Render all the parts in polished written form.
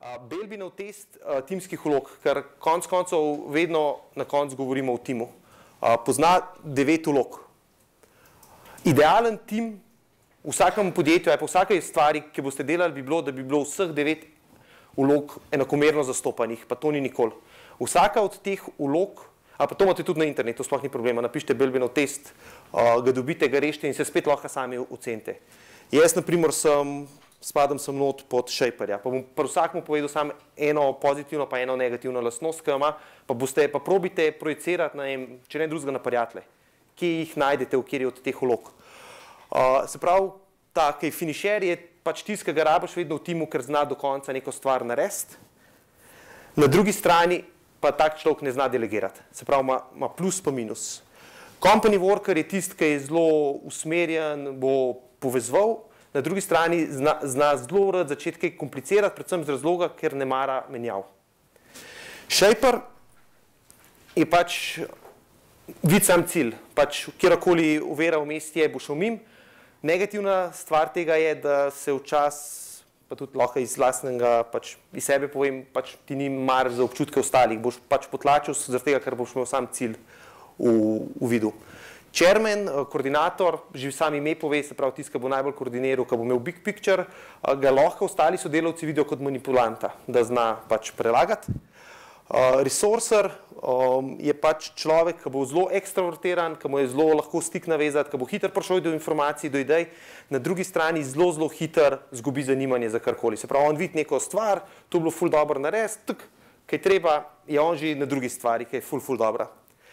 Belbinov test timskih vlog, ker konec koncev vedno na koncu govorimo o timu. Pozna 9 vlog. Idealen tim v vsakem podjetju, pa v vsakej stvari, ki boste delali, bi bilo, da bi bilo vseh 9 vlog enakomerno zastopanih, pa to ni nikoli. Vsaka od teh vlog, pa to imate tudi na internetu, sploh ni problema, napišite Belbinov test, ga dobite, ga rešite in se spet lahko sami ocenite. Jaz, na primer, spadam sem not pod Shaperja, pa bom pri vsakmu povedal samo eno pozitivno pa eno negativno lastnost, ki jo ima, pa probite projicirati, če ne drugega, na prijatelje, kje jih najdete, v kjer je od teh vlog. Se pravi, ta, ki je finišer, je pač tisti, ki ga rabiš vedno v timu, ker zna do konca neko stvar narediti. Na drugi strani pa tak človek ne zna delegirati, se pravi, ima plus pa minus. Company worker je tisti, ki je zelo usmerjen, bo povezoval, na drugi strani zna zelo rad začeti kaj komplicirati, predvsem z razloga, ker ne mara menjav. Shaper je pač vid sam cilj, pač kjerkoli ovira vmes je, bo šel mimo. Negativna stvar tega je, da se včasih, pa tudi lahko iz lastnega, pač iz sebe povem, pač ti ni mar za občutke ostalih, boš pač potlačil zaradi tega, ker boš imel sam cilj v vidu. Chairman, koordinator, že sam ime pove, se pravi tisti, ki bo najbolj koordiniral, ki bo imel big picture, ga lahko ostali sodelavci vidijo kot manipulanta, da zna pač prelagati. Resourcer je pač človek, ki bo zelo ekstravertiran, ki mu je zelo lahko stik navezati, ki bo hitro prišel do informacij, do idej, na drugi strani zelo hitro zgubi zanimanje za karkoli. Se pravi, on vidi neko stvar, to je bilo ful dobro narediti, kaj treba, je on že na drugi stvari, ki je ful dobra.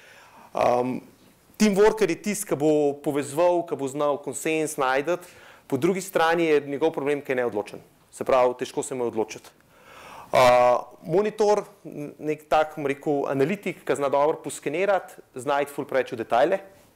Team worker je tisti, ki bo povezoval, ki bo znal konsens najdeti, po drugi strani je njegov problem, ki je neodločen. Se pravi, težko se mu je odločiti. Monitor, nek tak, rekel, analitik, ki zna dobro poskenirati, zna iti ful preveč v detajle.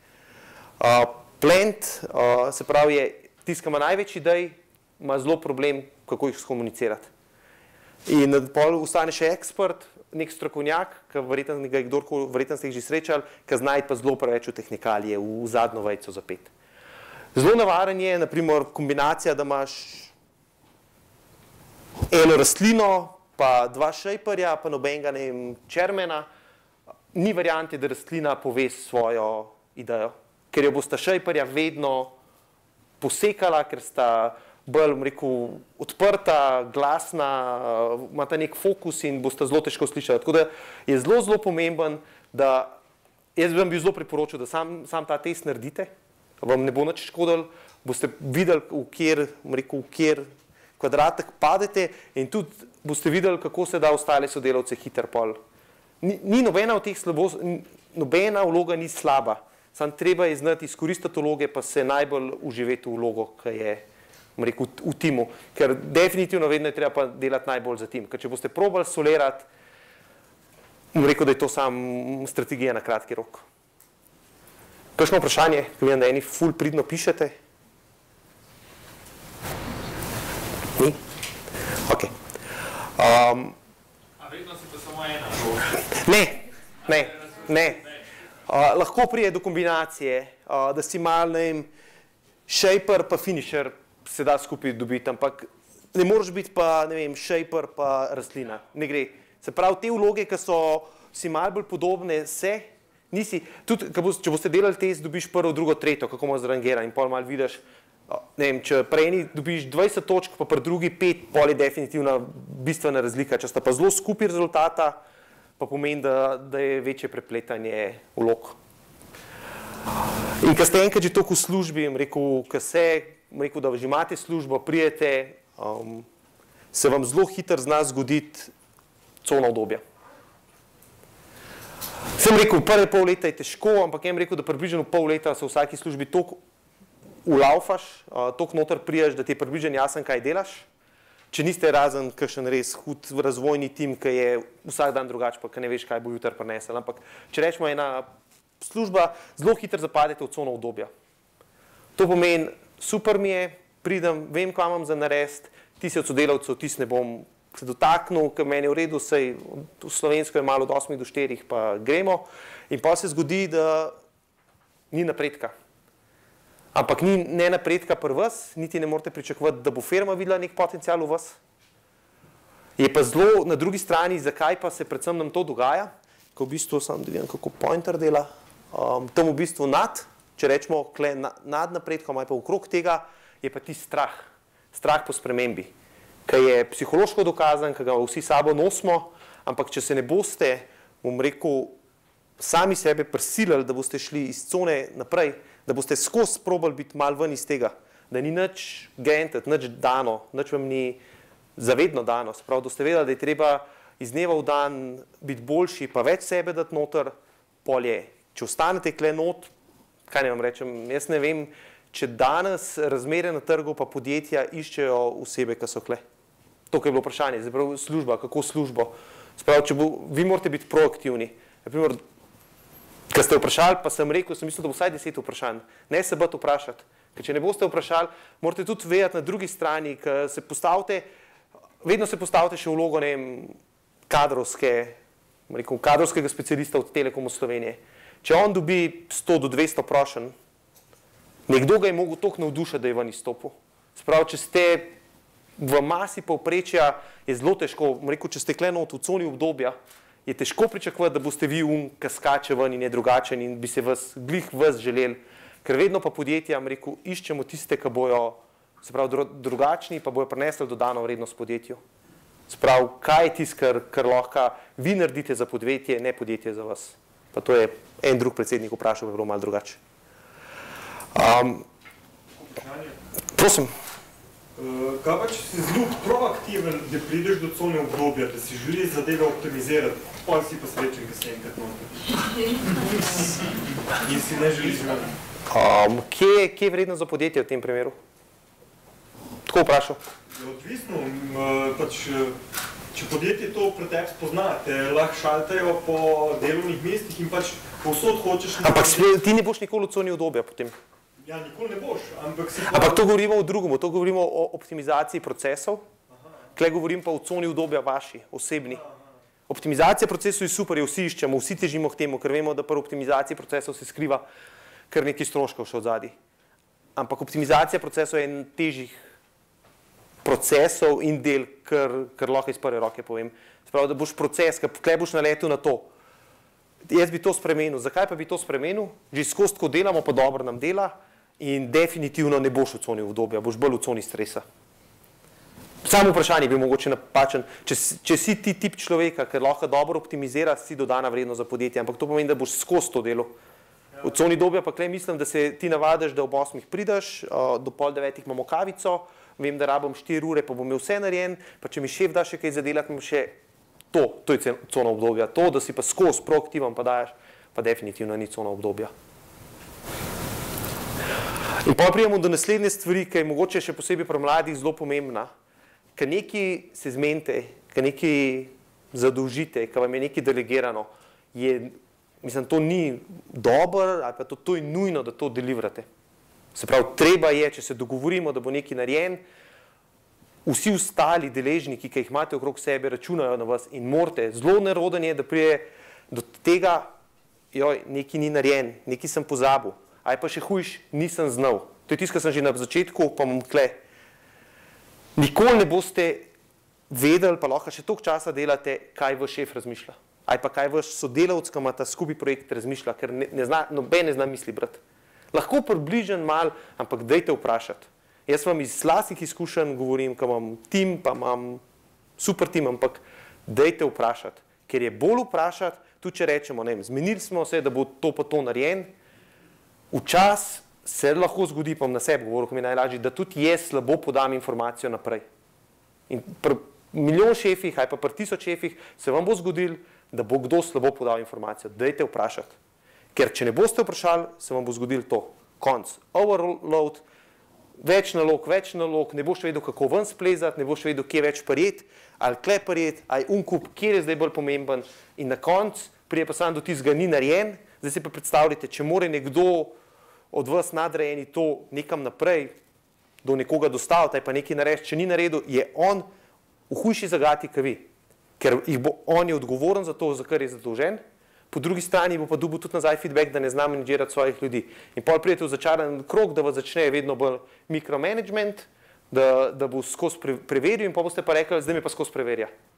Plant, se pravi, je tisti, ki ima največ idej, ima zelo problem, kako jih skomunicirati. In pol ostane še ekspert, nek strokovnjak, ki verjetno ste jih že srečali, ki zna iti pa zelo preveč v tehnikalije, v zadnjo vejico zapet. Zelo navaren je, na primer, kombinacija, da imaš eno rastlino, pa 2 shaperja, pa nobenega, ne vem, chairmana. Ni variante, da rastlina pove svojo idejo, ker jo bosta shaperja vedno posekala, ker sta bolj, rekel, odprta, glasna, imata nek fokus in boste zelo težko slišali. Tako da je zelo pomemben, da jaz bi vam bil zelo priporočil, da sam ta test naredite, vam ne bo nič škodilo, boste videli, v kjer kvadratek padete in tudi boste videli, kako se da ostale sodelavce hitro pol. Ni nobena od teh slabosti, nobena vloga ni slaba, samo treba je znati izkoristiti vloge, pa se najbolj uživeti v vlogo, ki je v timu, ker definitivno vedno je treba pa delati najbolj za tim, ker če boste probali solirati, bom rekel, da je to samo strategija na kratki rok. Kakšno vprašanje, ki vidim, da eni ful pridno pišete? Ni? Ok. A vedno si pa samo ena? Ne. Lahko pride do kombinacije, da si mal, ne vem, shaper pa finisher se da skupaj dobiti, ampak ne moreš biti pa, ne vem, shaper pa rastlina, ne gre. Se pravi, te vloge, ki so si malo bolj podobne, nisi, tudi, če boste delali test, dobiš prvo, drugo, tretjo, kako imaš zrangiran in pol malo vidiš, ne vem, če pri eni dobiš 20 točk, pa pri drugi 5, pol je definitivna bistvena razlika, če sta pa zelo skupaj rezultata, pa pomeni, da je večje prepletanje vlog. In ko ste enkrat že toliko v službi, rekel, da že imate službo, prijete, se vam zelo hitro zna zgoditi cona obdobja. Sem rekel, prve pol leta je težko, ampak jem rekel, da približno pol leta se v vsaki službi toliko ulaufaš, toliko noter priješ, da ti je približno jasno, kaj delaš. Če niste razen kakšen res hud razvojni tim, ki je vsak dan drugač, pa ki ne veš, kaj bo jutri prinesel. Ampak če rečemo ena služba, zelo hitro zapadete v cono obdobja. To pomeni, super mi je, pridem, vem, kaj imam za narediti, ti si od sodelavcev, ti se ne bom se dotaknil, ker meni je v redu, sej v slovensko je malo od 8 do 4, pa gremo. In pa se zgodi, da ni napredka. Ampak ni ne napredka pri vas, niti ne morete pričakovati, da bo firma videla nek potencial v vas. Je pa zelo na drugi strani, zakaj pa se predvsem nam to dogaja, ko v bistvu sam da vidim, kako pointer dela, tam v bistvu če rečemo nad napredkom ali pa okrog tega, je pa ti strah po spremembi, ki je psihološko dokazan, ki ga vsi sabo nosimo, ampak če se ne boste, bom rekel, sami sebe prisilili, da boste šli iz cone naprej, da boste skozi probali biti malo ven iz tega, da ni nič garanted, nič dano, nič vam ni zavedno dano. Sprav, da ste vedeli, da je treba iz dneva v dan biti boljši, pa več sebe dati noter, polje. Če ostanete kle not, kaj ne vam rečem, jaz ne vem, če danes razmere na trgu pa podjetja iščejo osebe, ki so kle. To, kar je bilo vprašanje, zdaj prav služba, kako službo. Sprav, vi morate biti proaktivni. Naprimer, ko ste vprašali, pa sem rekel, sem mislil, da bo vsaj 10 vprašanj. Ne se bati vprašati. Ker če ne boste vprašali, morate tudi vedeti na drugi strani, ker se postavite, vedno se postavite še v vlogo, ne vem, kadrovskega specialista od Telekomu Slovenije. Če on dobi 100 do 200 prošenj, nekdo ga je mogel toliko navdušiti, da je ven izstopil. Sprav, če ste v masi povprečja, je zelo težko, rekel, če ste klenot v coni obdobja, je težko pričakovati, da boste vi ki skače ven in je drugačen in bi se glih vas želeli. Ker vedno pa podjetja, rekel, iščemo tiste, ki bojo drugačni, pa bojo prinesli dodano vrednost podjetju. Sprav, kaj je tisto, kar lahko vi naredite za podjetje, ne podjetje za vas. Pa to je en drug predsednik vprašal, bi bilo malo drugače. Prosim. Kaj pa, če si zelo proaktiven, da prideš do cone obdobja, da si želiš zadeve optimizirati, pa si pa srečen, da si enkrat noter. In si ne želiš zraven. Kje je vrednost za podjetje v tem primeru? Tako vprašal. Odvisno. Če podjetje to pre tebi spozna, te lahko šaltajo po delovnih mestih in pač povsod hočeš... Ampak ti ne boš nikoli v coni obdobja potem. Ja, nikoli ne boš, ampak si... Ampak to govorimo o drugem, to govorimo o optimizaciji procesov, tukaj govorim pa o coni obdobja vaši, osebni. Optimizacija procesov je super, jo vsi iščemo, vsi težimo k temu, ker vemo, da pri optimizaciji procesov se skriva kar nekaj stroškov še od zadaj. Ampak optimizacija procesov je en težjih procesov in del, kar lahko iz prve roke povem. Spravo, da boš proces, kaj boš naletel na to. Jaz bi to spremenil. Zakaj pa bi to spremenil? Že skozi tako delamo, pa dobro nam dela in definitivno ne boš v coni obdobja, boš bolj v coni stresa. Samo vprašanje bi mogoče napačen. Če si ti tip človeka, ker lahko dobro optimizira, si dodana vrednost za podjetje, ampak to pomeni, da boš skozi to delo. V coni obdobja pa klej mislim, da se ti navadiš, da ob 8 prideš, do pol 9 imamo kavico, vem, da rabim 4 ure, pa bom imel vse narejen, pa če mi šef da še kaj zadelati, imam še to je cona obdobja. To, da si pa skozi proaktiven pa dajaš, pa definitivno ni cona obdobja. In pa prijemo do naslednje stvari, ki je mogoče še posebej pri mladih zelo pomembna. Ker nekaj se zmenite, ker nekaj zadolžite, ker vam je nekaj delegirano, mislim, to ni dobro, ali pa to je nujno, da to deliverate. Se pravi, treba je, če se dogovorimo, da bo nekaj narejen, vsi ostali deležniki, ki jih imate okrog sebe, računajo na vas in morate. Zelo neroden je, da prije do tega, joj, nekaj ni narejen, nekaj sem pozabil, ali pa še hujš, nisem znal. To je tisto, kar sem že na začetku, pa bom tle. Nikoli ne boste vedeli, pa lahko še toliko časa delate, kaj vaš šef razmišlja. Ali pa kaj vaš sodelavec, ki imata skupaj projekt, razmišlja, ker noben ne zna misli brati. Lahko približen mal, ampak dajte vprašati. Jaz vam iz lastnih izkušenj govorim, ko imam tim, pa imam super tim, ampak dajte vprašati. Ker je bolj vprašati, tudi če rečemo, ne vem, zmenili smo se, da bo to pa to narejen, včasih se lahko zgodi, pa bom na sebi govoril, ko mi je najlažje, da tudi jaz slabo podam informacijo naprej. In pri milijon šefih ali pa pri 1000 šefih se vam bo zgodil, da bo kdo slabo podal informacijo. Dajte vprašati. Ker če ne boste vprašali, se vam bo zgodil to. Konc. Overload, več nalog, ne boš vedel, kako ven splezati, ne boš vedel, kje več prijeti, ali kle prijeti, ali unkup, kjer je zdaj bolj pomemben. In na konc prije pa sam do tistega ni narejen, zdaj si pa predstavljate, če more nekdo od vas nadrejeni to nekam naprej, do nekoga dostaviti, ali pa nekaj narediti, če ni naredil, je on v hujši zagati, kot vi. Ker on je odgovoren za to, za kar je zadolžen, po drugi strani bo pa dobil tudi nazaj feedback, da ne zna menedžirati svojih ljudi. In potem pridete v začaran krog, da vas začne vedno bolj mikromanagement, da bo skozi preveril in potem boste pa rekli, zdaj me pa skozi preverja.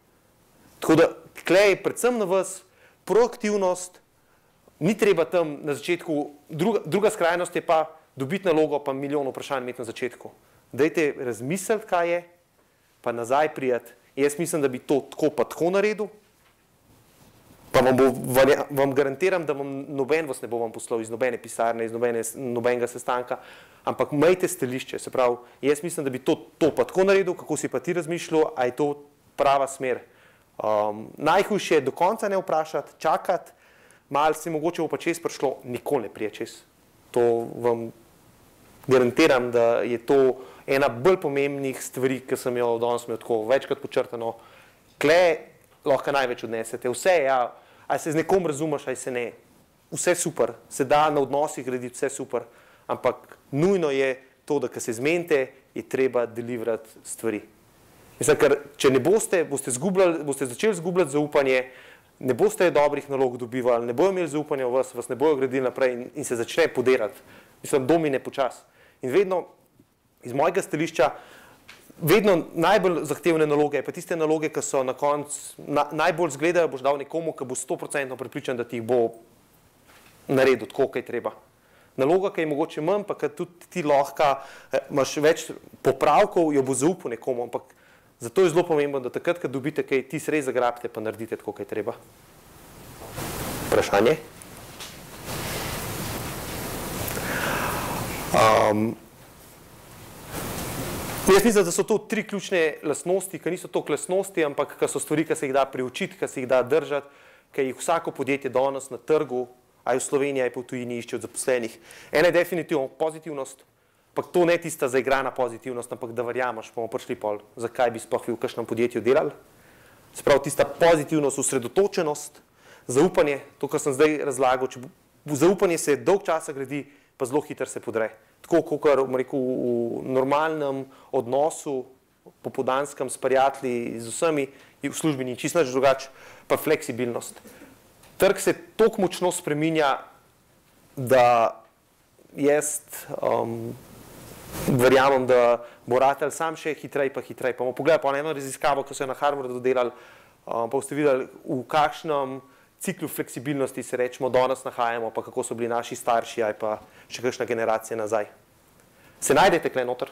Tako da, tukaj je predvsem na vas proaktivnost, ni treba tam na začetku, druga skrajnost je pa dobiti nalogo, pa milijon vprašanj imeti na začetku. Dajte razmisliti, kaj je, pa nazaj prijeti. Jaz mislim, da bi to tako pa tako naredil, pa vam garantiram, da noben vas ne bo vam poslal iz nobene pisarne, iz nobenega sestanka, ampak imejte stališče, se pravi, jaz mislim, da bi to pa tako naredil, kako si pa ti razmišljal, a je to prava smer. Najhujše je do konca ne vprašati, čakati, malo si mogoče bo pa čez prišlo, nikoli ne prije čez. To vam garantiram, da je to ena bolj pomembnih stvari, ki sem jo danes imel tako večkrat počrtano. Kle lahko največ odnesete, vse je, ali se z nekom razumeš, ali se ne, vse super, se da na odnosih graditi, vse super, ampak nujno je to, da ko se zmenite, je treba deliverati stvari. Mislim, ker če ne boste začeli zgubljati zaupanje, ne boste dobrih nalog dobivali, ne bojo imeli zaupanja v vas, vas ne bojo gradili naprej in se začne podirati. Mislim, domine počas. In vedno, iz mojega stališča, vedno najbolj zahtevne naloge, pa tiste naloge, ki so na koncu najbolj zgledajo, boš dal nekomu, ki bo 100% prepričan, da ti jih bo naredil tako, kaj treba. Naloga, ki je mogoče manj, pa ki tudi ti lahko imaš več popravkov, jo bo zaupal nekomu, ampak zato je zelo pomembno, da takrat, ko dobite kaj, ti se res zagrabite, pa naredite tako, kaj treba. Vprašanje? Jaz mislim, da so to 3 ključne lastnosti, ki niso toliko lastnosti, ampak ki so stvari, ki se jih da priučiti, ki se jih da držati, ki jih vsako podjetje danes na trgu, aj v Sloveniji, aj pa v tujini išče od zaposlenih. Ena je definitivno pozitivnost, ampak to ne tista zaigrana pozitivnost, ampak da verjameš, bomo prišli pol, zakaj bi sploh vi v kakšnem podjetju delali. Se pravi, tista pozitivnost, osredotočenost, zaupanje, to, kar sem zdaj razlagal, zaupanje se dolg časa gradi, pa zelo hitro se podre. Tako, kot rekel, v normalnem odnosu, popoldanskem, s prijatelji, z vsemi, v službi ni čisto nič drugače, pa fleksibilnost. Trg se toliko močno spreminja, da jaz verjamem, da bo ratel sam še hitrej pa hitrej. Pa bomo pogledali pa eno raziskavo, ki so jo na Harvardu delali, pa boste videli, v kakšnem ciklu fleksibilnosti se rečemo danes nahajamo, pa kako so bili naši starši ali pa še kakšna generacija nazaj. Se najdete kle noter?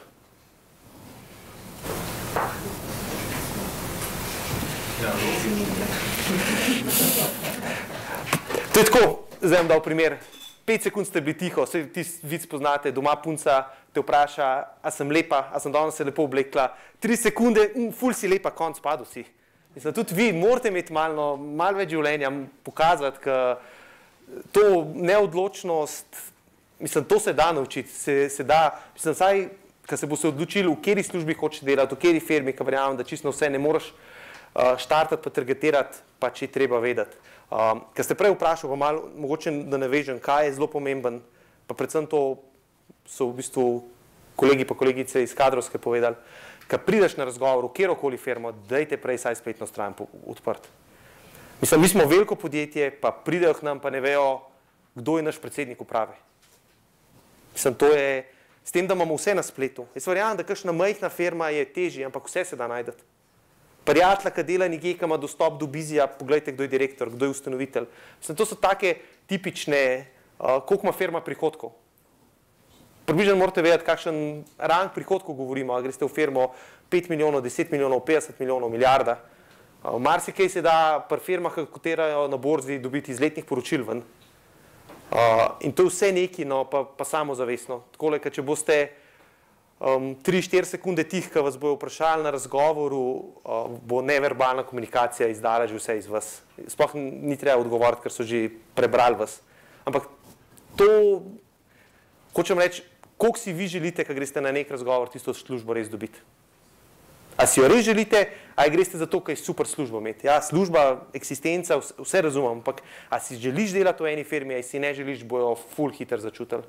To je tako, zdaj vam dal primer. 5 sekund ste bili tiho, vse ti vic poznate, doma punca te vpraša, a sem lepa, a sem danes se lepo oblekla. 3 sekunde, ful si lepa, konc padel si. Mislim, tudi vi morate imeti malo več življenja, pokazati, da to neodločnost, mislim, to se da naučiti, se da, mislim, saj, ko se boste odločili, v kateri službi hočete delati, v kateri firmi, ko verjamem, da čisto vse ne moreš štartati pa targetirati, pa če je treba vedeti. Ker ste prej vprašali, pa malo, mogoče da navežem, kaj je zelo pomemben, pa predvsem to so v bistvu kolegi pa kolegice iz kadrovske povedali, kad prideš na razgovor v kjerokoli firmo, dajte prej saj spletno stran odprt. Mislim, mi smo veliko podjetje, pa pridejo k nam, pa ne vejo, kdo je naš predsednik uprave. Mislim, to je, s tem, da imamo vse na spletu. Jaz verjamem, da kakšna majhna firma je težji, ampak vse se da najdeti. Prijatelja, ki dela nekje, ki ima dostop do bizija, pogledajte, kdo je direktor, kdo je ustanovitelj. Mislim, to so take tipične, koliko ima firma prihodkov. Približno morate vedeti, kakšen rang prihodkov govorimo, ali greste v firmo 5 milijonov, 10 milijonov, 50 milijonov, milijarda. Marsikaj se da pri firmah, ki kotirajo na borzi, dobiti iz letnih poročil ven. In to je vse neki, no, pa samozavestno. Takole, če boste 3-4 sekunde tih, ki vas bojo vprašali na razgovoru, bo neverbalna komunikacija izdala že vse iz vas. Sploh ni treba odgovoriti, ker so že prebrali vas. Ampak to, hočem reči, koliko si vi želite, ko greste na nek razgovor, tisto službo res dobiti? A si jo res želite, ali greste zato, ker je super službo imeti? Ja, služba, eksistenca, vse razumem, ampak a si želiš delati v eni firmi, ali si ne želiš, bojo ful hitro začutili?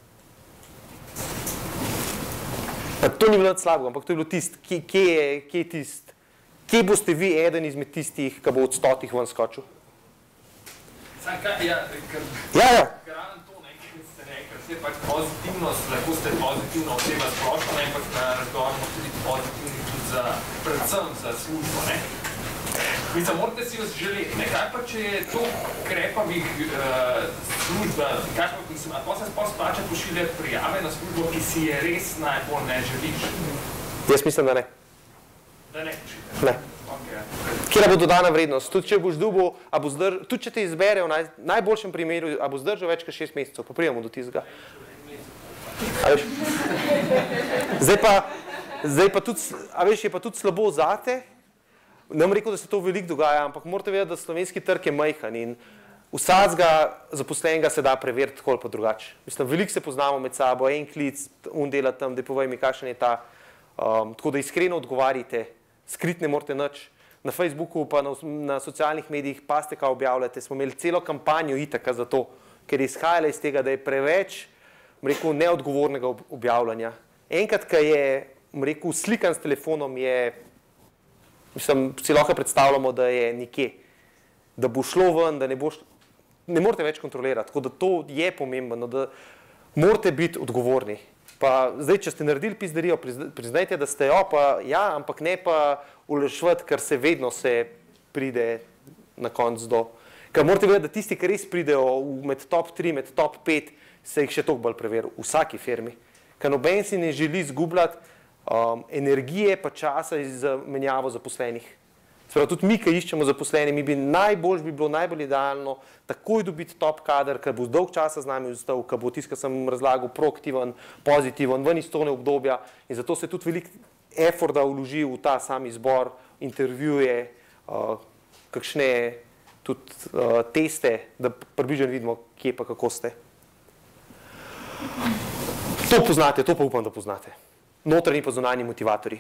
Pa to ni bilo nič slabega, ampak to je bilo tisto, kje boste vi eden izmed tistih, ki bo od 100 ven skočil? Sam kaj, ja. Vse pač pozitivnost, lahko ste pozitivna oseba splošno, ampak na razgovor tudi pozitivni tudi predvsem za službo, ne? Mislim, morate si vas želeti, nekaj pa, če je to krepavih služba, kaj pa, mislim, a pa se sploh splača pošiljati prijave na službo, ki si je res najbolj ne želiš? Jaz mislim, da ne. Da ne pošiljate? Ne. Kjera bo dodana vrednost? Tudi če boš dobil, tudi če te izbere v najboljšem primeru, a bo zdržal več kot 6 mesecev, pa prijemo do tistega. Zdaj pa tudi, a veš, je pa tudi slabo zate. Ne bom rekel, da se to veliko dogaja, ampak morate vedeti, da slovenski trg je majhen in vsakega zaposlenega se da preveriti tako ali pa drugače. Mislim, veliko se poznamo med sabo, en klic, dela tam, da povej mi, kakšen je ta. Tako da iskreno odgovarjate, skrit ne morate nič. Na Facebooku pa na socialnih medijih pa ste kaj objavljate. Smo imeli celo kampanjo itaka za to, ker je izhajala iz tega, da je preveč, rekel, neodgovornega objavljanja. Enkrat, ko je, rekel, slikan s telefonom, je, mislim, si lahko predstavljamo, da je nekje, da bo šlo ven, da ne morate več kontrolirati, tako da to je pomembno, da morate biti odgovorni. Pa zdaj, če ste naredili pizderijo, priznajte, da ste jo, pa ja, ampak ne pa ulešvati, ker se vedno se pride na konc do. Ker morate vedeti, da tisti, ki res pridejo med top 3, med top 5, se jih še toliko bolj preveri v vsaki firmi. Ker noben si ne želi izgubljati energije pa časa za menjavo zaposlenih. Sprav, tudi mi, ki iščemo zaposlene, mi bi bilo najbolj idealno takoj dobiti top kader, ker bo dolg časa z nami ostal, ker bo tisto, kar sem razlagal, proaktiven, pozitiven, ven iz tone obdobja in zato se tudi veliko efforta vloži v ta sam izbor, intervjuje, kakšne tudi teste, da približno vidimo, kje pa kako ste. To poznate, to pa upam, da poznate. Notranji pa zunanji motivatorji.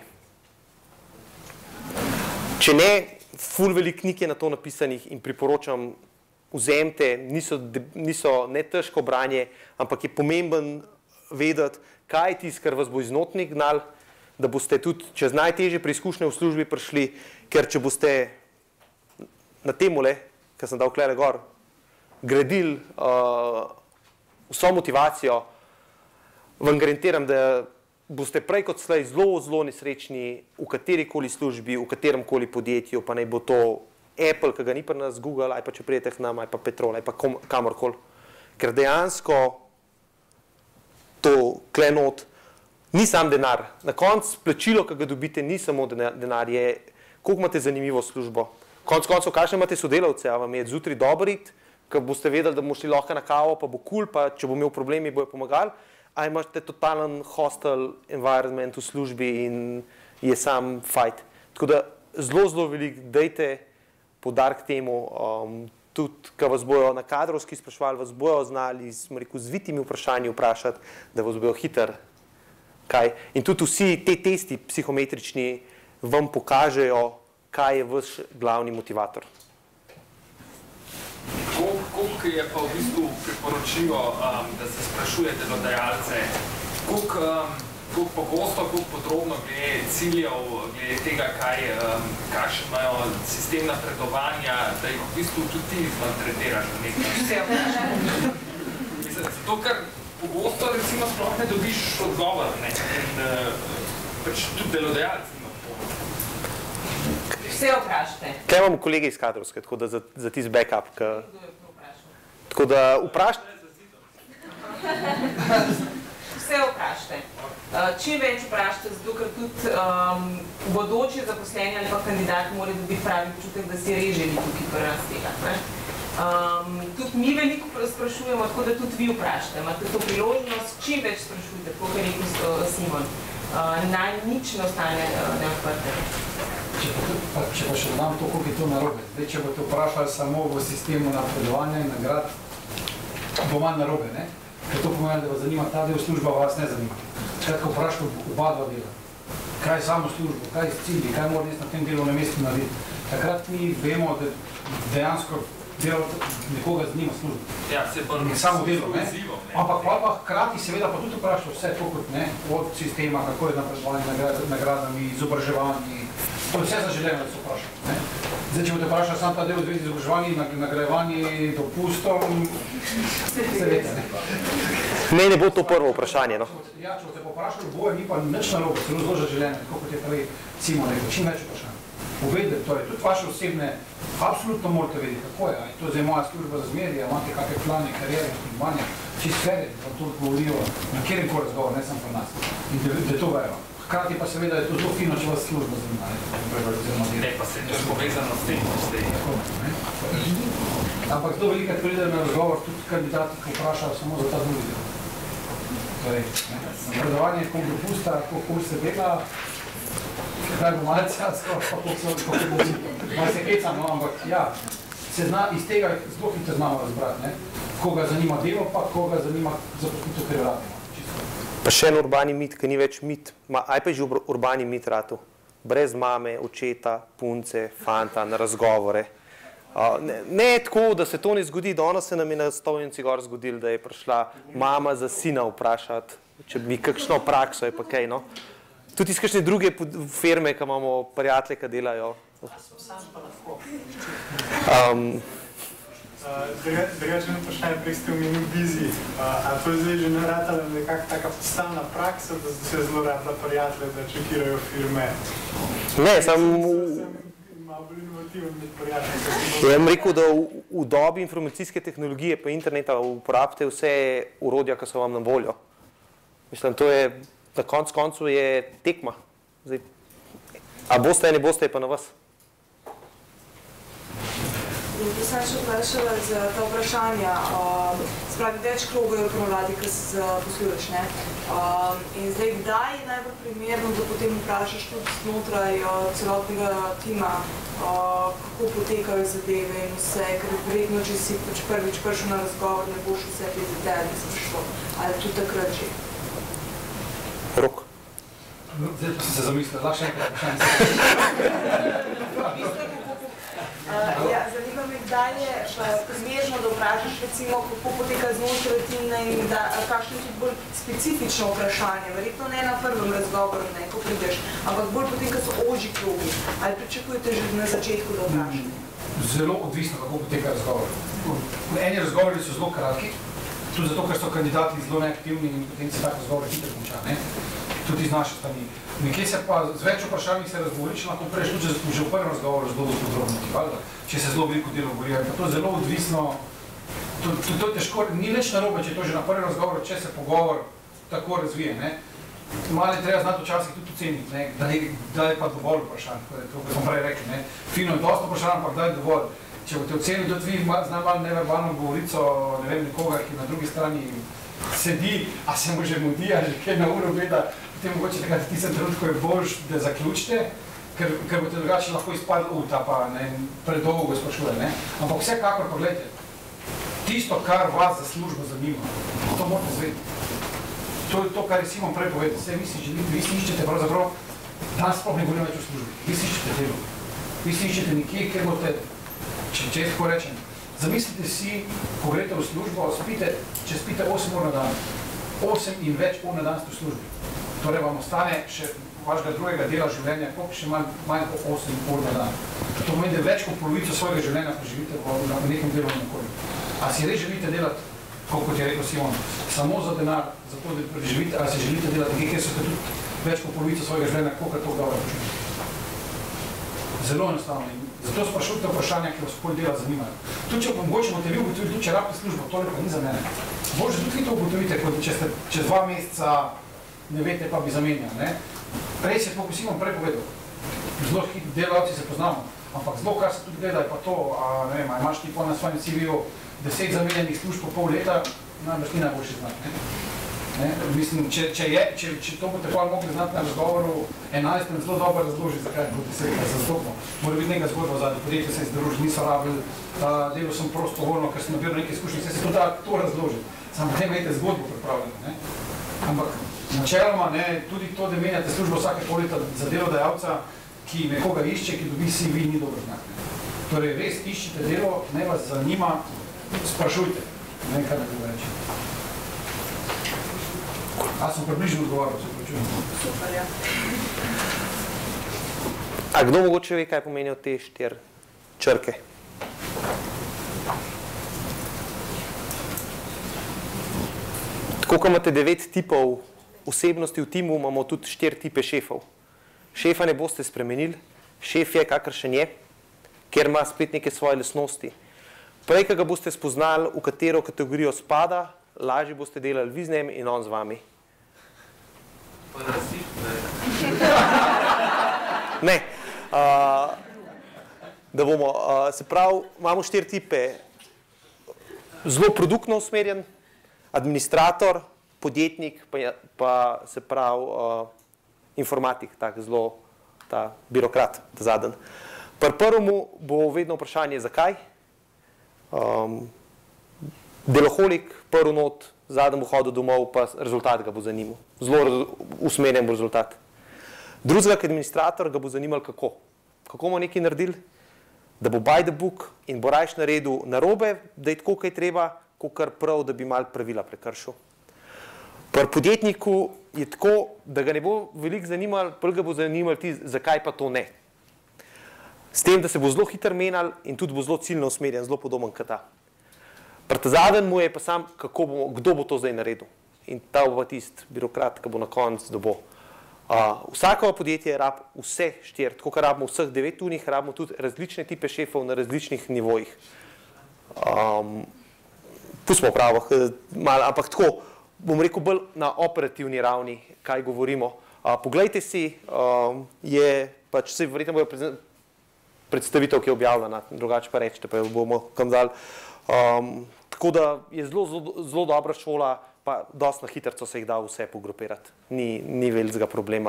Če ne, ful veliko knjig je na to napisanih in priporočam, vzemite, niso ne težko branje, ampak je pomemben vedeti, kaj je tisto, kar vas bo iznotri gnal, da boste tudi čez najtežje preizkušnje v službi prišli, ker če boste na temule, kar sem dal klele gor, gradili vso motivacijo, vam garantiram, da boste prej kot slej zelo nesrečni v katerikoli službi, v kateremkoli podjetju, pa naj bo to Apple, ki ga ni pri nas, Google, ali pa če prijete k nam, ali pa Petrol, ali pa kamorkoli. Ker dejansko to klenot ni sam denar. Na koncu plačilo, ki ga dobite, ni samo denar, je koliko imate zanimivo službo. Konec koncev, kakšne imate sodelavce, a vam je zjutraj dobro iti, ker boste vedeli, da bomo šli lahko na kavo, pa bo cool, pa če bo imel problemi, bojo pomagali. A imate totalen hostel environment v službi in je sam fight. Tako da zelo veliko dajte poudarek temu, tudi, ko vas bojo na kadrovski spraševali, vas bojo znali z vitimi vprašanji vprašati, da vas bojo hitro kaj. In tudi vsi te testi psihometrični vam pokažejo, kaj je vaš glavni motivator. Koliko je pa v bistvu priporočilo, da se sprašujete dodajalce, koliko pogosto, koliko podrobno glede ciljev, glede tega, kakšen imajo sistem napredovanja, da jih v bistvu tudi ti izmaltretiraš na nekaj. Zato, ker pogosto recimo sploh ne dobiš odgovor, in pač tudi delodajalci ima to. Vse vprašajte. Kaj imamo kolege iz kadrovske, tako da za tisti backup, tako da vprašajte. Vse vprašajte. Čim več vprašajte, zato ker tudi bodoči zaposleni ali pa kandidat mora dobiti pravi občutek, da si res želi tukaj pri nas tega. Tudi mi veliko sprašujemo, tako da tudi vi vprašajte. Imate to priložnost, čim več sprašujte, tako je rekel Simon. Naj nič ne ostane neodprte. Če pa še dodam to, koliko je to narobe. Zdaj, če boste vprašali samo v sistemu napredovanja in nagrad, bo manj narobe, ne? Ker to pomeni, da vas zanima ta del služba, vas ne zanima. Skratka, vprašajte oba dva dela. Kaj je samo službo, kaj je cilji, kaj mora na tem delovnem mestu narediti. Takrat mi vemo, da dejansko nekoga zanima služba. Ja, se pa samo delo, ne? Ampak pa hkrati seveda pa tudi vprašajte vse to kot, ne? Od sistema, kako je napredovanje nagradami, izobraževanji. To je vse zaželeno, da se vprašate, ne? Zdaj, če boste vprašali sam ta del v zvezi z izobraževanji, nagrajevanje, dopustom, se vete, ne? Ne bo to prvo vprašanje, no. Ja, če boste pa vprašali boje, ni pa nič narobe, zelo zaželeno, tako kot je prej Simon rekel, čim več vprašanj. povedali, torej tudi vaše osebne, absolutno morate vedeti, kako je, to je zdaj moja služba za zmerje, imate kakve plane, karijere, tekmovanja, čisto vede, da to govorijo na kjerem koli razgovor, ne samo pri nas, in da to vejo. Hkrati pa seveda je to zelo fino, če vas služba zanima, ne, pa se to je povezano s tem, ko ste. Ampak zelo velikrat pride na razgovor tudi kandidati, ki vprašajo samo za ta drugi del. Torej, napredovanje, koliko dopusta, koliko se dela, kaj bo malce, koliko se hecam, no, ampak ja, se zna iz tega zelo hitro znamo razbrati, ne? Koga zanima delo, pa koga zanima zaposlitev, kar radimo. Pa še en urbani mit, ki ni več mit, aj pa je že urbani mit ratu. Brez mame, očeta, punce, fanta, na razgovore. Ne tako, da se to ne zgodi, danes se nam je na Stovnici gor zgodilo, da je prišla mama za sina vprašati, če bi kakšno prakso je pa kaj, no. Tudi iz kakšne druge firme, ki imamo prijatelje, ki delajo. Drugače vprašanje, prej ste omenil Bizi. A to je zdaj že naratala nekakva taka postavna praksa, da se zelo rabila prijatelje, da čekirajo firme? Ne, samo... Malo bolj inovativen med prijatelji. Ja bom rekel, da v dobi informacijske tehnologije pa interneta uporabite vse orodja, ki so vam na voljo. Mislim, to je, na koncu je tekma. Zdaj, a boste, ne boste, je pa na vas. To sem še vprašala za ta vprašanja. Spravi, več krogov je v promladi, ki se posluješ, ne? In zdaj, kdaj je najbolj primerno, da potem vprašaš tudi znotraj celotnega tima, kako potekajo zadeve in vse, ker verjetno, če si prvič prišel na razgovor, ne boš vse te detalje sprašal. Ali tudi takrat že? Rok. Zdaj pa si se zamislil, lahko še enkrat vprašanje. Ja, zanima me, kdaj je primerno, da vprašaš, recimo, kako poteka znotraj tima in kakšno tudi bolj specifično vprašanje, verjetno ne na prvem razgovoru, ne, ko prideš, ampak bolj potem, ko so ožji krogi. Ali pričakujete že na začetku, da vprašate? Zelo odvisno, kako poteka razgovor. Eni razgovori so zelo kratki, tudi zato, ker so kandidati zelo neaktivni in potem se tak razgovor hitro konča, ne? Tudi iz naše strani. Nekje se pa z več vprašanjih se razgovori, če lahko prejš tudi že v prvem razgovoru zelo podrobno, če se zelo veliko delo govori. Pa to je zelo odvisno, to je težko, ni nič narobe, če je to že na prvem razgovoru, če se pogovor tako razvije, ne. Malo je treba znati včasih tudi oceniti, ne, da je pa dovolj vprašanj, to smo prej rekli, ne. Fino je dosta vprašanj, ampak da je dovolj. Če boste ocenili tudi vi, znam malo neverbalno govorico, ne vem, nekoga, ki na drugi strani sedi, a se mu že mudi, a že kaj na uro gleda, potem mogoče takrat v tistem trenutku je boljš, da zaključite, ker boste drugače lahko izpadli ta pa predolgo sprašuje, ne. Ampak vsekakor pa gledajte, tisto, kar vas za službo zanima, to morate zvedeti. To je to, kar je Simon prej povedal, vi si iščete pravzaprav, danes sploh ne govorimo več o službi, vi si iščete delo. Vi si iščete nekje, kjer boste, če tako rečem, zamislite si, ko greste v službo, če spite 8 ur na dan, 8 in več ur na dan ste v službi. Torej vam ostane še vašega drugega dela življenja, koliko še manj po 8 ur na dan. To pomeni, da več kot polovico svojega življenja preživite v nekem delovnem okolju. A si res želite delati, kot je rekel Simon, samo za denar, za to, da preživite, ali si želite delati nekaj, kjer so tudi več kot polovico svojega življenja, koliko to dobro počutite. Zelo enostavno. Zato sprašujte vprašanja, ki vas pol dela zanimajo. Tudi če mogoče boste vi ugotovili, če rabite službo, toliko ni za mene. Bože, tudi vi to ugotovite, kot če ste čez 2 meseca ne veste, pa bi zamenjali, ne. Prej se po Simon prej povedal. Zelo hitri delavci se poznamo, ampak zelo, kar se tudi gleda, je pa to, ne vem, imaš ti pol na svojem CV-ju 10 zamenjenih služb po pol leta, najbrž ni najboljši znak, ne. Mislim, če to boste pa mogli znati na razgovoru 11, zelo dobro razloži, zakaj bo 10 zastopno. Mora biti nekaj zgodba zadnji, podjetje se je združili, niso rabili, delal sem prostovoljno, ker sem nabil nekaj izkušnje, se to da to razloži. Samo potem imate zgodbo pripravljeno, ne. Ampak načeloma, ne, tudi to, da menjate službo vsake pol leta za delodajalca, ki nekoga išče, ki dobi CV, ni dobro znak, ne. Torej, res iščite delo, ne vas zanima, sprašujte, ne vem, kaj da bi reči. A sem približno odgovoril, se počujem. Super, ja. A kdo mogoče ve, kaj pomenijo te 4 črke? Tako, ko imate 9 tipov osebnosti v timu, imamo tudi 4 tipe šefov. Šefa ne boste spremenili, šef je, kakršen je, ker ima spet neke svoje lastnosti. Prej, ko ga boste spoznali, v katero kategorijo spada, lažje boste delali vi z njim in on z vami. Ne. Da bomo, se pravi, imamo 4 tipe. Zelo produktno usmerjen, administrator, podjetnik, pa se pravi informatik, tak zelo ta birokrat, ta zadnji. Pri prvemu bo vedno vprašanje, zakaj. Deloholik, prvi not, zadnji bo hodil domov, pa rezultat ga bo zanimal. Zelo usmerjen bo rezultat. Drugega, administrator, ga bo zanimal kako. Kako bomo nekaj naredili, da bo by the book in bo rajš naredil narobe, da je tako, kaj treba, kakor prav, da bi malo pravila prekršil. Pri podjetniku je tako, da ga ne bo veliko zanimalo, prv ga bo zanimalo ti, zakaj pa to ne. S tem, da se bo zelo hitro menjal in tudi bo zelo ciljno usmerjen, zelo podoben kot ta. Pri zadnjem mu je pa sam, kdo bo to zdaj naredil. In ta bo tisti birokrat, ki bo na koncu, da bo. Vsako podjetje rab vse 4, tako kot rabimo vseh 9 tunih, rabimo tudi različne tipe šefov na različnih nivojih. Pustimo pravo, ampak tako, bom rekel bolj na operativni ravni, kaj govorimo. Poglejte si, je pač vse verjetno bojo predstavitev, ki je objavljena, drugače pa rečete, pa jo bomo kam dali. Tako da je zelo dobra šola, pa dosti na hitrco se jih da vse pogrupirati. Ni velikega problema.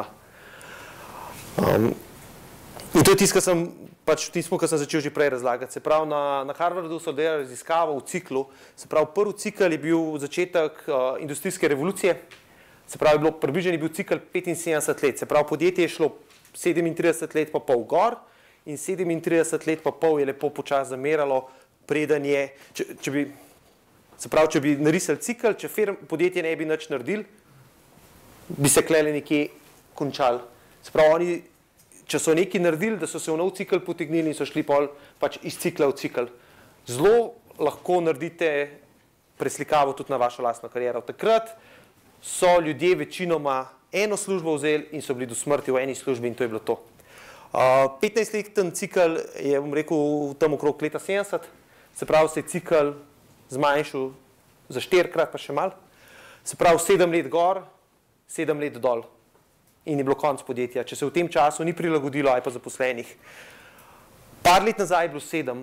In to je tisto, kar sem začel že prej razlagati. Se pravi, na Harvardu so delali raziskavo v ciklu. Se pravi, prvi cikl je bil začetek industrijske revolucije. Se pravi, približno je bil cikl 75 let. Se pravi, podjetje je šlo 37 let pa pol gor in 37 let pa pol je lepo počasi zameralo, preden je, če bi narisali cikl, če podjetje ne bi nič naredili, bi se klele nekje končali. Se pravi, oni, če so nekaj naredili, da so se v nov cikl potegnili in so šli pač iz cikla v cikl. Zelo lahko naredite preslikavo tudi na vašo lastno kariero. Takrat so ljudje večinoma eno službo vzeli in so bili do smrti v eni službi in to je bilo to. 15-letni cikl je, bom rekel, tam okrog leta 70, se pravi, se je cikl zmanjšal za 4-krat pa še malo. Se pravi, 7 let gor, 7 let dol. In je bilo konc podjetja. Če se v tem času ni prilagodilo, aj pa zaposlenih. Par let nazaj je bilo 7.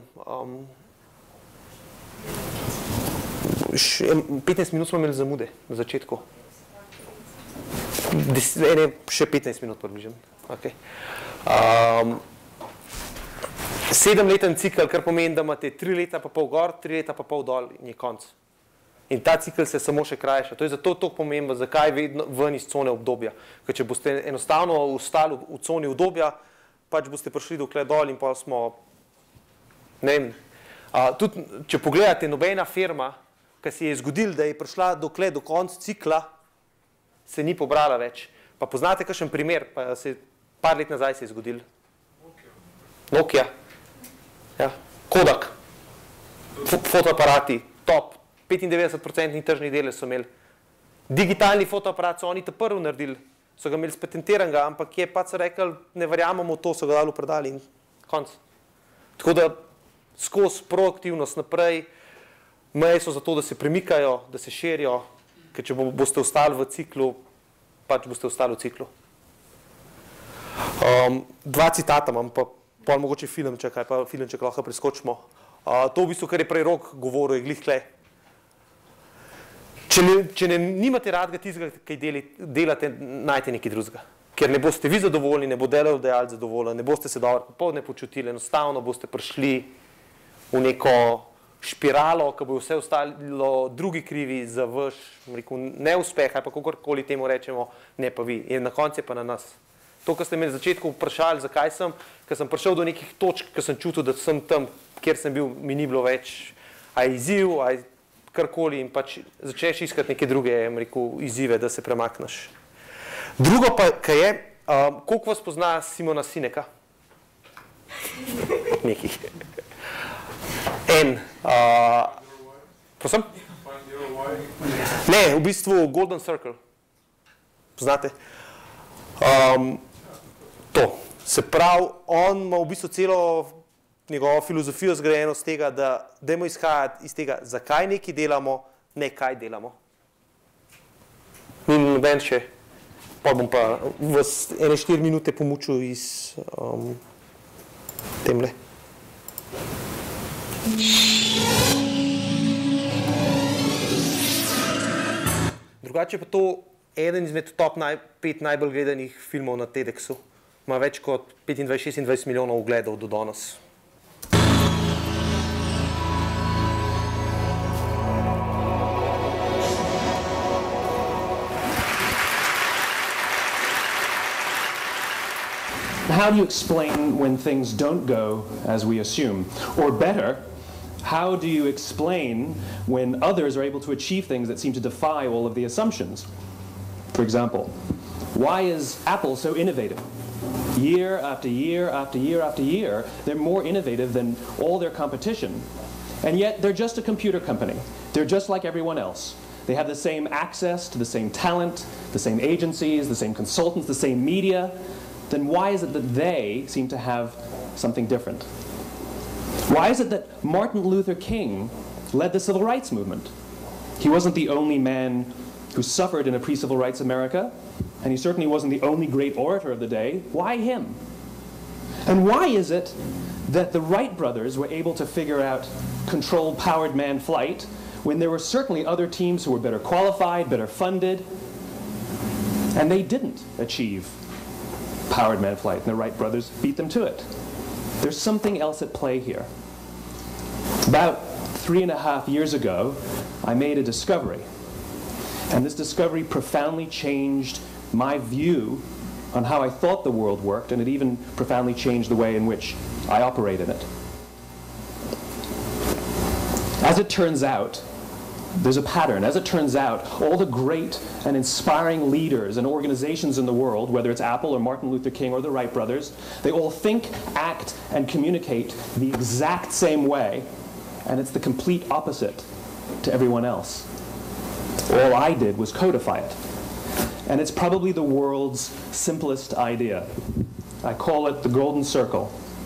15 minut smo imeli zamude na začetku. Še 15 minut približno. 7-leten cikl, kar pomeni, da imate 3 leta pa pol gor, 3 leta pa pol dol in je konc. In ta cikl se samo še krajša. To je zato toliko pomembno, zakaj vedno ven iz cone obdobja. Ker če boste enostavno ostali v coni obdobja, pač boste prišli dokle dol in pa smo, ne vem, tudi če pogledate nobena firma, ki se je zgodil, da je prišla dokle do konca cikla, se ni pobrala več. Pa poznate kakšen primer, pa se par let nazaj se je zgodil. Nokia. Ja. Kodak. Fotoaparati. Top. 95% tržnih delež so imeli. Digitalni fotoaparat so oni ta prvi naredili. So ga imeli spatentiranega, ampak je pač rekel, ne verjamemo to, so ga dali predali in konc. Tako da skozi proaktivnost naprej, meje so zato, da se premikajo, da se širijo, ker če boste ostali v ciklu, pač boste ostali v ciklu. 2 citata imam, pa pol mogoče filmček, kaj pa filmček lahko preskočimo. To v bistvu, kar je prej Rok govoril, je glih tle. Če nimate radega tistega, kaj delate, najte nekaj drugega. Ker ne boste vi zadovoljni, ne bo delodajalec zadovoljen, ne boste se dobro popoldne počutili, enostavno boste prišli v neko špiralo, ko bo vse ostalo drugi krivi za vaš neuspeh, ali pa kakorkoli temu rečemo, ne pa vi. In na koncu je pa na nas. To, kar ste me na začetku vprašali, zakaj sem, ker sem prišel do nekih točk, ker sem čutil, da sem tam, kjer sem bil, mi ni bilo več izziv, karkoli in pač začneš iskati neke druge izzive, da se premakneš. Drugo pa, kaj je, koliko vas pozna Simona Sineka? Nekih. Prosim? Ne, v bistvu Golden Circle. Poznate? To. Se pravi, on ima v bistvu celo njegovo filozofijo zgrajeno z tega, da dajmo izhajati iz tega, zakaj nekaj delamo, ne kaj delamo. Ni noben še, pa bom pa vas 1-4 minute pomučil iz temle. Drugače pa to eden izmed top 5 najbolj gledanih filmov na TEDxu. Ima več kot 25-26 milijonov ogledov do danes. How do you explain when things don't go as we assume? Or better, how do you explain when others are able to achieve things that seem to defy all of the assumptions? For example, why is Apple so innovative? Year after year after year after year, they're more innovative than all their competition. And yet they're just a computer company. They're just like everyone else. They have the same access to the same talent, the same agencies, the same consultants, the same media. Then why is it that they seem to have something different? Why is it that Martin Luther King led the civil rights movement? He wasn't the only man who suffered in a pre-civil rights America, and he certainly wasn't the only great orator of the day. Why him? And why is it that the Wright brothers were able to figure out controlled powered manned flight when there were certainly other teams who were better qualified, better funded, and they didn't achieve powered manned flight, and the Wright brothers beat them to it? There's something else at play here. About 3.5 years ago, I made a discovery. And this discovery profoundly changed my view on how I thought the world worked, and it even profoundly changed the way in which I operate in it. As it turns out, there's a pattern. As it turns out, all the great and inspiring leaders and organizations in the world, whether it's Apple or Martin Luther King or the Wright brothers, they all think, act, and communicate the exact same way, and it's the complete opposite to everyone else. All I did was codify it. And it's probably the world's simplest idea. I call it the golden circle.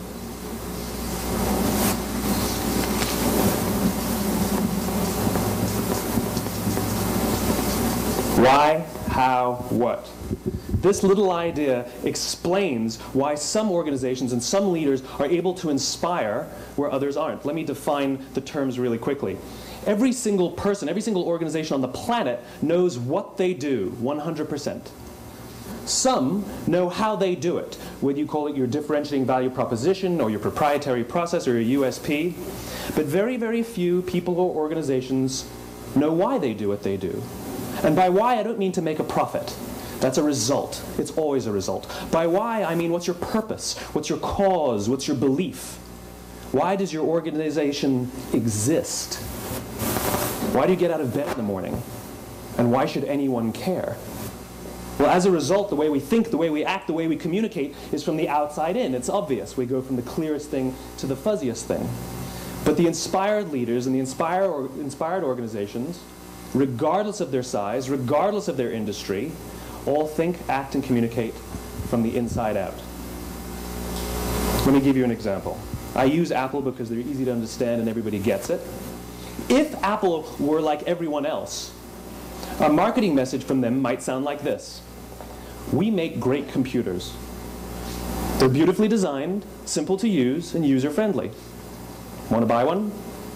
Why, how, what? This little idea explains why some organizations and some leaders are able to inspire where others aren't. Let me define the terms really quickly. Every single person, every single organization on the planet knows what they do 100%. Some know how they do it, whether you call it your differentiating value proposition or your proprietary process or your USP. But very, very few people or organizations know why they do what they do. And by why, I don't mean to make a profit. That's a result. It's always a result. By why, I mean what's your purpose? What's your cause? What's your belief? Why does your organization exist? Why do you get out of bed in the morning? And why should anyone care? Well, as a result, the way we think, the way we act, the way we communicate is from the outside in. It's obvious. We go from the clearest thing to the fuzziest thing. But the inspired leaders and the inspired organizations, regardless of their size, regardless of their industry, all think, act, and communicate from the inside out. Let me give you an example. I use Apple because they're easy to understand and everybody gets it. If Apple were like everyone else, a marketing message from them might sound like this. We make great computers. They're beautifully designed, simple to use, and user-friendly. Want to buy one?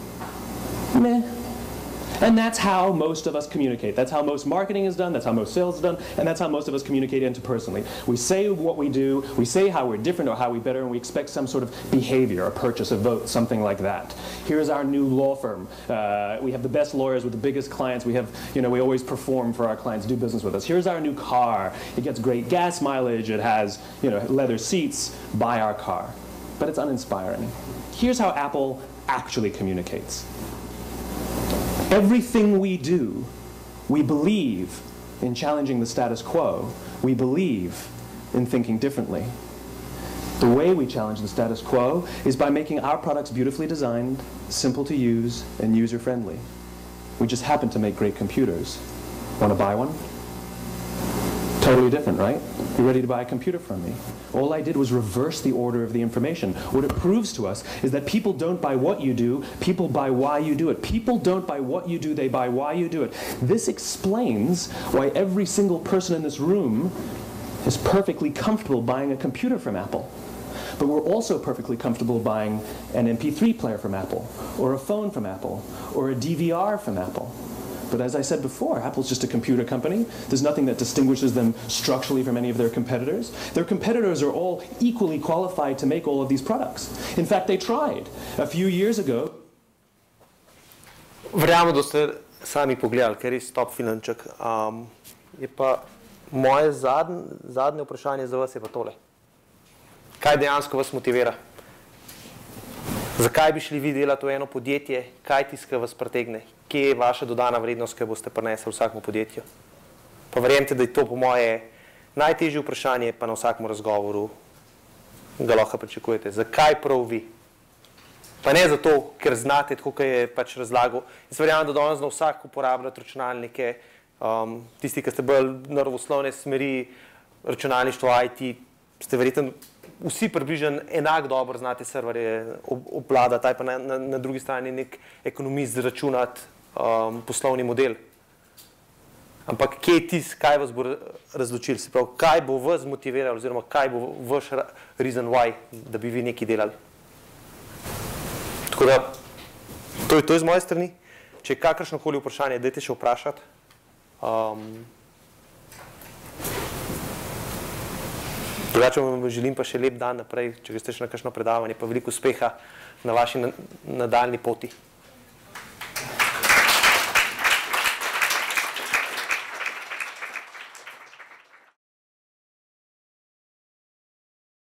Meh. And that's how most of us communicate. That's how most marketing is done, that's how most sales is done, and that's how most of us communicate interpersonally. We say what we do, we say how we're different or how we're better, and we expect some sort of behavior, a purchase, a vote, something like that. Here's our new law firm. We have the best lawyers with the biggest clients. We have, we always perform for our clients, do business with us. Here's our new car. It gets great gas mileage. It has, leather seats. Buy our car. But it's uninspiring. Here's how Apple actually communicates. Everything we do, we believe in challenging the status quo. We believe in thinking differently. The way we challenge the status quo is by making our products beautifully designed, simple to use, and user-friendly. We just happen to make great computers. Want to buy one? Totally different, right? You're ready to buy a computer from me. All I did was reverse the order of the information. What it proves to us is that people don't buy what you do, people buy why you do it. People don't buy what you do, they buy why you do it. This explains why every single person in this room is perfectly comfortable buying a computer from Apple. But we're also perfectly comfortable buying an MP3 player from Apple, or a phone from Apple, or a DVR from Apple. But as I said before, Apple's just a computer company. There's nothing that distinguishes them structurally from any of their competitors. Their competitors are all equally qualified to make all of these products. In fact, they tried. A few years ago... Verjamem, da ste sami pogledali, ker je res top filmček. Je pa moje zadnje vprašanje za vas je pa tole. Kaj dejansko vas motivira? Zakaj bi šli vi delati v eno podjetje? Kaj tiska vas pritegne? Kje je vaša dodana vrednost, ki boste prinesli vsakemu podjetju? Pa verjemite, da je to po moje najtežje vprašanje, pa na vsakem razgovoru ga lahko pričakujete. Zakaj prav vi? Pa ne zato, ker znate, tako kot je pač razlagal. Jaz verjamem, da danes zna vsak uporabljati računalnike, tisti, ki ste bolj naravoslovne smeri, računalništvo, IT, ste verjetno vsi približno enak dobro znate serverje obvladati, pa na drugi strani nek ekonomist zračunati poslovni model. Ampak kje je tisto, kaj vas bo razločil? Se pravi, kaj bo vas motiviral, oziroma kaj bo vaš reason why, da bi vi nekaj delali? Tako da, to je z moje strani. Če je kakršnokoli vprašanje, dajte še vprašati. Drugače vam želim pa še lep dan naprej, če greste še na kakšno predavanje, pa veliko uspeha na vaši nadaljni poti.